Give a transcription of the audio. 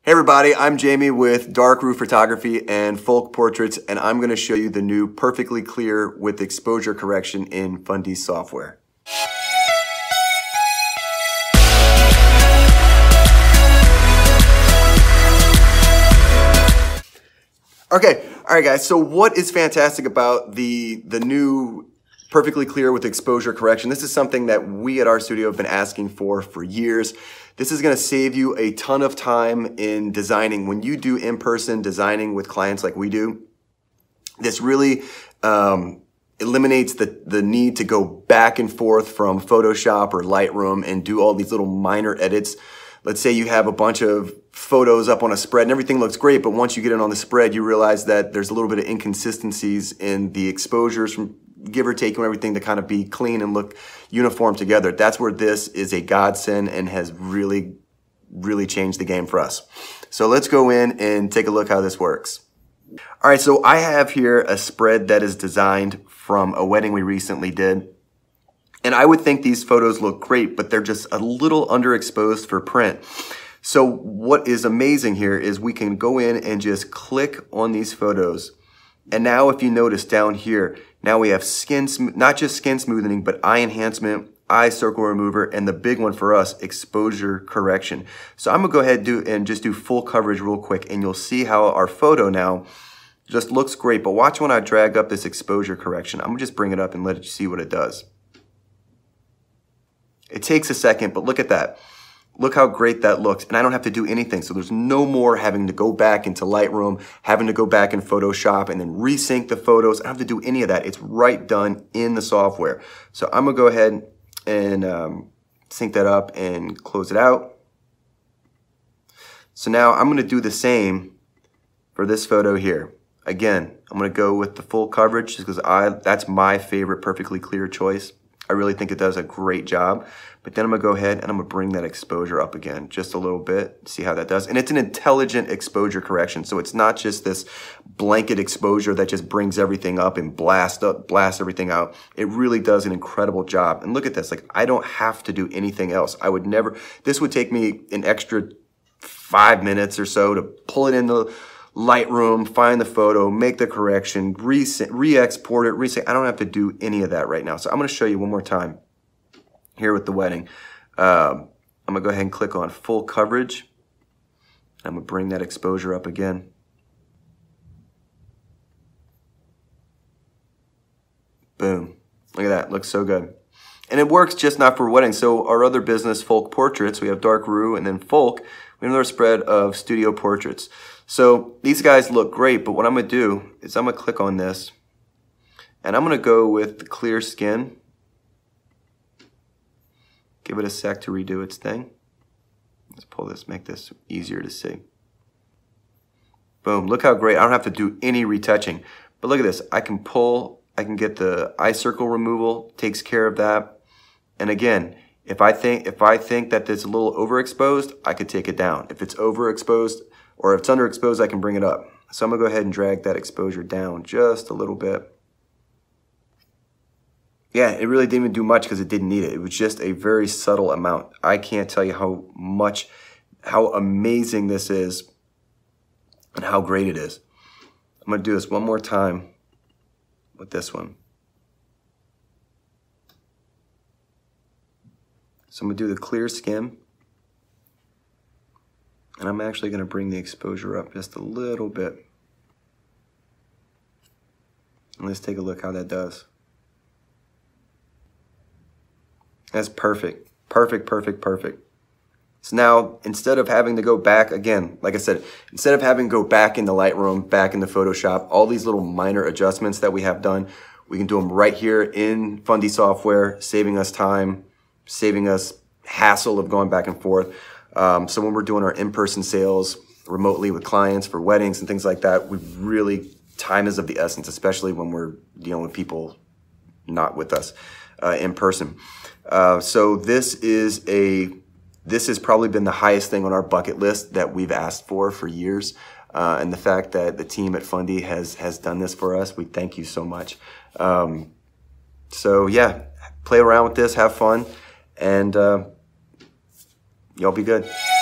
Hey everybody, I'm Jamie with Dark Rue Photography and Folk Portraits, and I'm going to show you the new Perfectly Clear with Exposure Correction in Fundy software. Okay, all right guys, so what is fantastic about the new Perfectly Clear with Exposure Correction? This is something that we at our studio have been asking for years. This is going to save you a ton of time in designing. When you do in-person designing with clients like we do, this really eliminates the need to go back and forth from Photoshop or Lightroom and do all these little minor edits. Let's say you have a bunch of photos up on a spread and everything looks great, but once you get it on the spread, you realize that there's a little bit of inconsistencies in the exposures from give or take and everything to kind of be clean and look uniform together. That's where this is a godsend and has really changed the game for us. So let's go in and take a look how this works. All right, so I have here a spread that is designed from a wedding we recently did. And I would think these photos look great, but they're just a little underexposed for print. So what is amazing here is we can go in and just click on these photos. And now if you notice down here, now we have not just skin smoothing, but eye enhancement, eye circle remover, and the big one for us, exposure correction. So I'm gonna go ahead and just do full coverage real quick, and you'll see how our photo now just looks great. But watch when I drag up this exposure correction. I'm gonna just bring it up and let you see what it does. It takes a second, but look at that. Look how great that looks, and I don't have to do anything. So there's no more having to go back into Lightroom, having to go back in Photoshop and then resync the photos. I don't have to do any of that. It's right done in the software. So I'm gonna go ahead and sync that up and close it out. So now I'm gonna do the same for this photo here. Again, I'm gonna go with the full coverage just because that's my favorite Perfectly Clear choice. I really think it does a great job. But then I'm gonna go ahead and I'm gonna bring that exposure up again just a little bit, see how that does. And it's an intelligent exposure correction. So it's not just this blanket exposure that just brings everything up and blasts everything out. It really does an incredible job. And look at this, like I don't have to do anything else. I would never, this would take me an extra 5 minutes or so to pull it in the Lightroom, find the photo, make the correction, re-export it, I don't have to do any of that right now. So I'm gonna show you one more time here with the wedding. I'm gonna go ahead and click on full coverage. I'm gonna bring that exposure up again. Boom, look at that, looks so good. And it works just not for weddings. So our other business, Folk Portraits, we have Dark Rue and then Folk, we have another spread of studio portraits. So these guys look great, but what I'm gonna do is I'm gonna click on this and I'm gonna go with the clear skin. Give it a sec to redo its thing. Let's pull this, make this easier to see. Boom, look how great. I don't have to do any retouching. But look at this, I can get the eye circle removal, takes care of that. And again, if I think that it's a little overexposed, I could take it down. If it's overexposed, or if it's underexposed, I can bring it up. So I'm gonna go ahead and drag that exposure down just a little bit. Yeah, it really didn't even do much because it didn't need it. It was just a very subtle amount. I can't tell you how amazing this is and how great it is. I'm gonna do this one more time with this one. So I'm gonna do the clear skin. And I'm actually gonna bring the exposure up just a little bit. And let's take a look how that does. That's perfect, perfect, perfect, perfect. So now, instead of having to go back, again, like I said, instead of having to go back into Lightroom, back into Photoshop, all these little minor adjustments that we have done, we can do them right here in Fundy software, saving us time, saving us hassle of going back and forth. So when we're doing our in-person sales remotely with clients for weddings and things like that, time is of the essence, especially when we're dealing with people not with us in person. So this has probably been the highest thing on our bucket list that we've asked for years. And the fact that the team at Fundy has done this for us, we thank you so much. So yeah, play around with this, have fun, and y'all be good.